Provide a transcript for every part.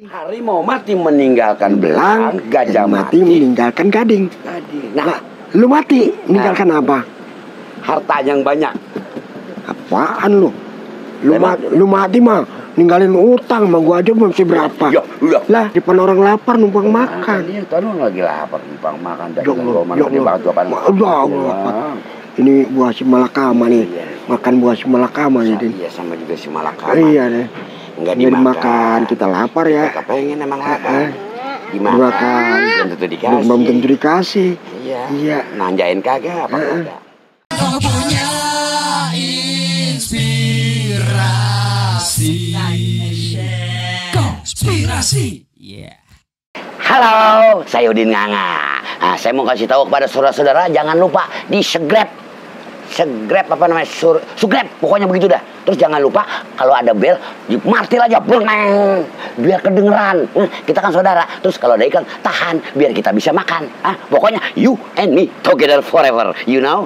Harimau mati meninggalkan belang, gajah mati meninggalkan gading. Nah, lu mati meninggalkan apa? Harta yang banyak. Apaan lu? Lu mati mah ninggalin utang mah, gua aja masih berapa? Ya, lah, di depan orang lapar numpang makan. Iya, tanu lagi lapar numpang makan. Ini buah si malakama nih. Makan buah si malakama nih, Din. Iya, sama juga si malakama. Iya deh. Enggak dimakan, kita lapar ya. Kita pengen emang lapar. Dimakan, belum tentu dikasih. Belum tentu dikasih. Iya. Nanjain kagak apa kagak. Kau punya inspirasi. Konspirasi. Halo, saya Udin Nganga. Nah, saya mau kasih tahu kepada saudara-saudara, jangan lupa di segrep apa namanya, sugrep, pokoknya begitu dah. Terus jangan lupa kalau ada bel, martil aja, berneng, biar kedengeran. Kita kan saudara. Terus kalau ada ikan, tahan, biar kita bisa makan. Pokoknya you and me together forever, you know.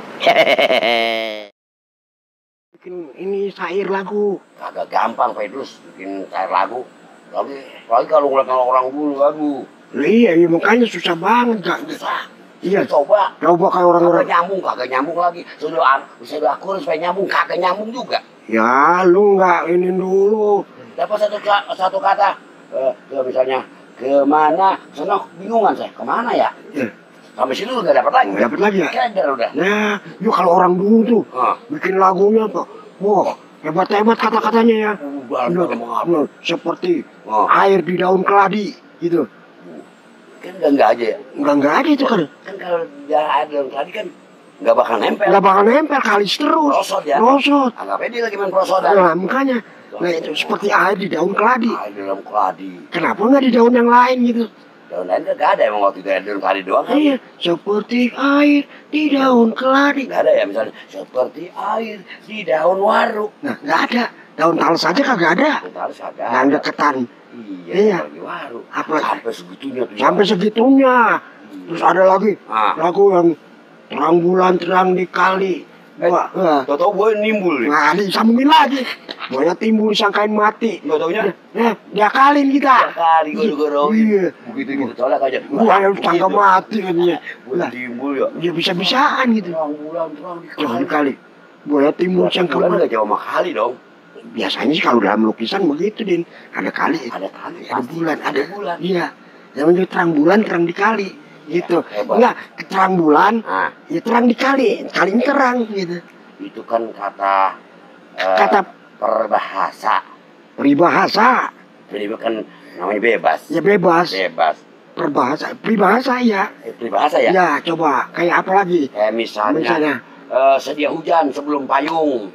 Bikin ini syair lagu. Agak gampang, Pedus, bikin syair lagu. Lagi kalau ngeliat orang dulu, aduh. Iya, makanya susah banget, Kak. Susah. Iya, coba kayak orang-orang kagak nyambung lagi. Sudah aku supaya nyambung, kagak nyambung juga. Ya, lu nggak ini dulu. Dapat satu kata, misalnya kemana, senok bingungan saya, kemana ya? Sampai sini lu nggak dapat lagi. Nggak dapat lagi ya? Keder udah. Nah, yuk kalau orang dulu tuh bikin lagunya apa? Wah, hebat-hebat kata-katanya ya. Seperti air di daun keladi, gitu. Kan enggak aja ya? Enggak aja itu kan. Kan kalau ada daun keladi kan nggak bakal nempel. Nggak bakal nempel, kalis terus. Prosot ya? Prosot. Anggapnya dia lagi main prosotan. Nah, makanya. Nah, itu seperti air di daun keladi. Air di daun keladi. Kenapa nggak di daun yang lain gitu? Daun lain nggak ada emang waktu itu ya, daun keladi doang kan? Iya, seperti air di daun keladi. Nggak ada ya misalnya, seperti air di daun waru. Nah, nggak ada. Daun talas aja kagak ada. Daun talas kagak. Yang deketan. Iya. Di waru. Apa? Sampai segitunya tuh. Sampai segitunya. Terus ada lagi lagu yang terang bulan terang di kali. Tau-tau gue nimbul. Nah, disambungin lagi. Buaya timbul disangkain mati. Gak taunya? Diakalin kita. Diakali gue Iya. Begitu gitu tolak aja. Buaya disangka mati katanya. Buaya timbul ya. Ya bisa-bisaan gitu. Terang bulan terang di kali. Buaya timbul disangka mati. Gak jauh sama kali dong. Biasanya sih kalau dalam lukisan begitu, Din. Ada kali. Ada kali. Ada bulan. Ada bulan. Iya. Yang terang bulan terang di kali. Gitu. Enggak, terang bulan, ya terang dikali, kalinya terang gitu. Itu kan kata peribahasa. Jadi kan namanya bebas. Ya bebas. Peribahasa ya. Peribahasa ya? Ya, coba kayak apa lagi? Kayak misalnya. Sedia hujan sebelum payung.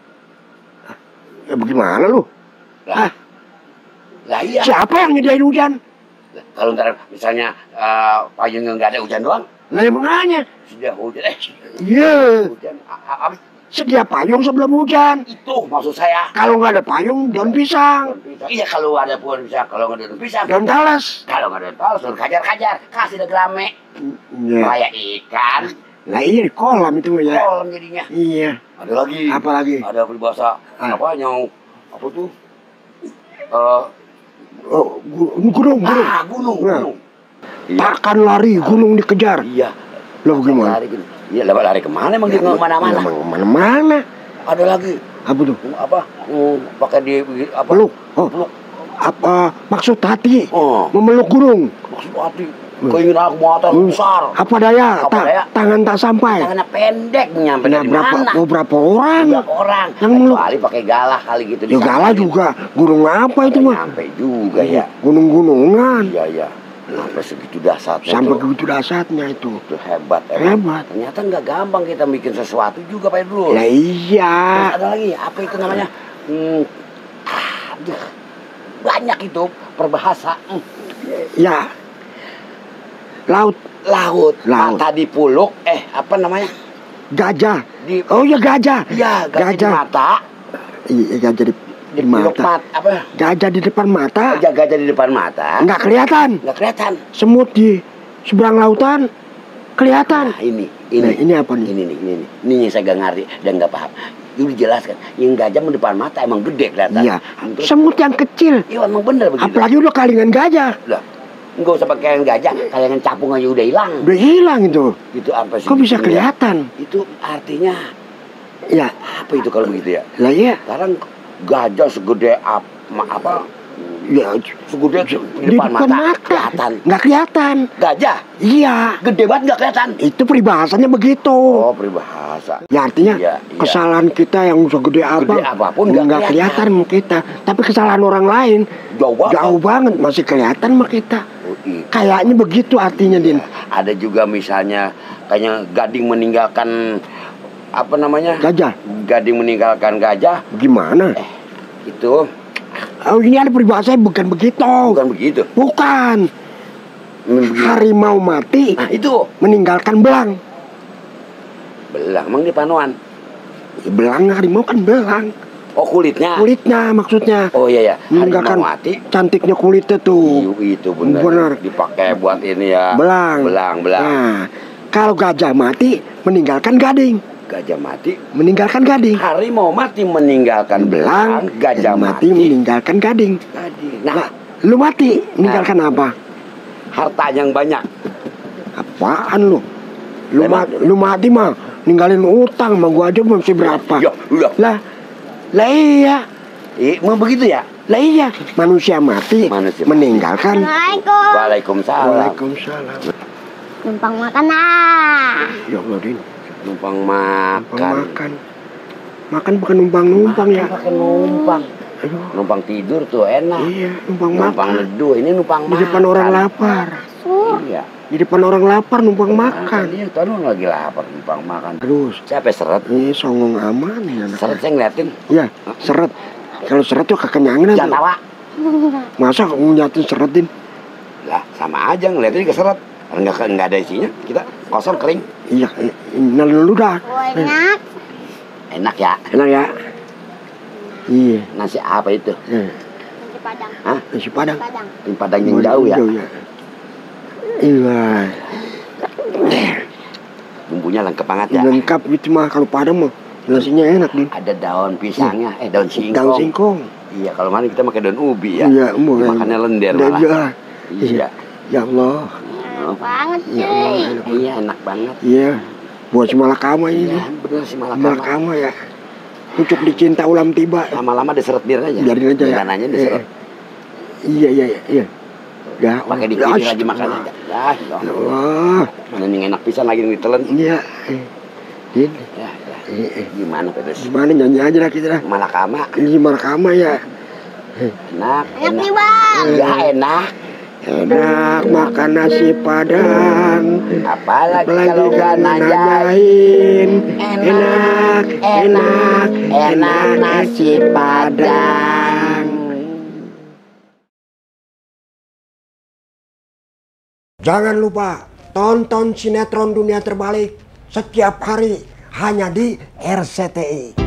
Ya bagaimana lu? Lah iya. Siapa yang nyediain hujan? Kalau ntar misalnya payungnya nggak ada hujan doang. Lah yang makanya. Sedia hujan. Iya. Hujan. Sedia payung sebelum hujan. Itu maksud saya. Kalau nggak ada payung, daun pisang. Iya kalau ada pohon pisang. Kalau nggak ada daun pisang. Daun talas. Kalau nggak ada daun talas, daun kajar-kajar. Kasih dah gerame. Kayak ikan. Lah iya, kolam itu ya. Kolam jadinya. Iya. Ada lagi. Apa lagi? Ada peribahasa. Apa yang apa tuh? Gunung. Gunung. Takkan lari, gunung dikejar. Iya. Lo gimana? Iya, lari kemana emang dia kemana-mana? Kemana-mana. Ada lagi. Apa tuh? Apa? Pakai di apa? Peluk. Apa maksud hati? Memeluk gunung. Maksud hati. Keinginan aku muatan besar. Apa daya? Tangan tak sampai. Tangannya pendek nyampe dari mana? Berapa orang? Yang meluk. Kali pakai galah kali gitu. Ya galah juga. Gunung apa itu mah? Sampai juga ya. Gunung-gunungan. Iya. Sampai segitu dahsyatnya. Sampai begitu dahsyatnya itu. Itu hebat. Ternyata nggak gampang kita bikin sesuatu juga Pak Dul. Lah iya. Terus ada lagi apa itu namanya? Banyak itu perbahasa. Ya. Laut. Mata dipuluk. Apa namanya? Gajah. Oh ya gajah. Iya, gajah di mata. Iya, gajah di mata. Apa? Gajah di depan mata. Gajah di depan mata. Nggak kelihatan. Semut di seberang lautan kelihatan. Nah, ini apa nih? Ini yang saya nggak ngerti dan nggak paham. Itu dijelaskan. Yang gajah di depan mata emang gede kelihatan. Iya. Terus, Semut yang kecil. iya emang bener begitu. Apalagi udah kalingan gajah. Lah, nggak usah pakai yang gajah, kayangan capung aja udah hilang. Udah hilang itu. Itu apa sih? Kok bisa kelihatan? Itu artinya Ya. apa itu kalau begitu ya? Lah iya. Sekarang gajah segede apa? Ya, Segede di depan mata kelihatan. Nggak kelihatan. Gajah Iya. gede banget nggak kelihatan. Itu peribahasanya begitu. Oh, peribahasa. Ya artinya Iya. kesalahan kita yang segede apa apapun nggak kelihatan sama kita. Tapi kesalahan orang lain Jauh banget. masih kelihatan sama kita. Oh, iya. Kayaknya begitu artinya, Din. Ada juga misalnya kayaknya gading meninggalkan apa namanya? Gajah. Gading meninggalkan gajah. Gimana? Itu Oh, ini ada peribahasanya bukan begitu. bukan begitu. Bukan. Harimau mati Nah, itu meninggalkan belang. belang emang di panuan. Belang harimau kan belang. Oh, kulitnya. Kulitnya maksudnya. Oh iya ya. Meninggalkan Harimau mati. cantiknya kulitnya tuh. Itu benar. Benar. Dipakai buat ini ya. Belang. Belang. Nah, kalau gajah mati meninggalkan gading. Gajah mati. Meninggalkan gading. Harimau mati meninggalkan belang. Gajah mati meninggalkan gading. gading. Nah, Nah, lu mati meninggalkan apa? harta yang banyak. Apaan lu? Emang? Lu mati mah ninggalin utang mah gua aja masih berapa? Ya, udah. Lah iya. Mau begitu ya? Lah iya, manusia mati Manusia meninggalkan. Assalamualaikum. Waalaikumsalam. Waalaikumsalam. Numpang makan ah. Ya Allah, Din. Numpang Numpang makan. makan. Makan bukan numpang-numpang ya. Pakai numpang. Aduh. Numpang tidur tuh enak. Iya, numpang Numpang makan. neduh, ini numpang Di makan. depan orang lapar. Iya. Di depan orang lapar numpang makan. Iya, tuh lu lagi lapar numpang makan. Terus, Siapa seret? ini songong aman ya. Seret saya ngeliatin. Iya, seret. Kalau seret tuh kekenyangan Jangan tuh. tawa. Masa ngeliatin seretin? Lah, sama aja ngeliatin juga seret. Kalau nggak ada isinya, kita kosong kering. Iya, nelen lu dah. Enak. Enak ya. Enak ya? Iya. Nasi apa itu? Nasi Padang. Hah? Nasi Padang. Padang. Tim Padang yang jauh ya. Iya. Bumbunya lengkap banget ya. Lengkap itu mah kalau Padang mah nasinya enak, Din. Ada daun pisangnya, daun singkong. Daun singkong. Iya, kalau mana kita pakai daun ubi ya. Iya, Makannya lender malah. Iya. Ya Allah. Enak banget Ya sih. Allah, enak. Iya, enak banget. Iya. Buat si Malakama ini. Iya, bener sih malakama. Malakama ya. Pucuk dicinta ulam tiba. Lama-lama diseret bir aja. Biarin aja ya. Biarin aja diseret. Iya, iya, iya. Ya, Pakai dikit aja makannya. Ya, Ya Allah. mana yang enak pisan lagi yang ditelen. Iya. Ini. Ya, gimana Pedes? Gimana nyanyi aja lah kita lah. Malakama. Ini Malakama ya. Enak, Enak nih bang. Ya, enak. Enak makan nasi Padang. Apalagi Apalagi kalau gak nanyain. Enak, Enak, enak nasi Padang. Jangan lupa tonton sinetron Dunia Terbalik setiap hari hanya di RCTI.